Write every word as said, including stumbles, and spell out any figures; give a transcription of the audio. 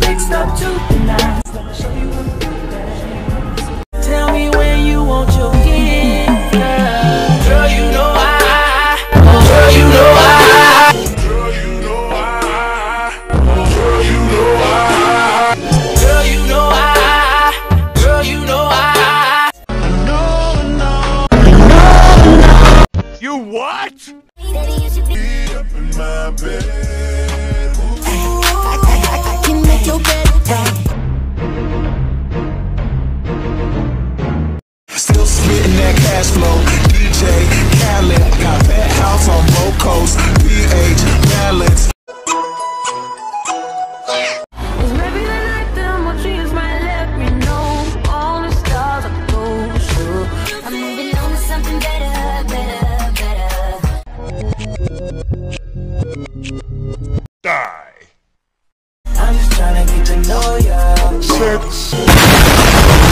mixed up to the nines. Let me show you what you dance. Tell me when you want your gift, girl. Girl, you know I. Girl, you know I. Girl, you know I. Girl, you know I. Girl, you know I. Girl, you know I. No, no, no, no. You what? Be up in my bed. I, I, I can make your bed right. Still spitting that cash flow. D J Khaled got that house on both coasts. B H balance. Maybe the night the more dreams might let me know all the stars are close. I'm moving on to something better, better, better. Die. I'm just trying to get to know ya. Six.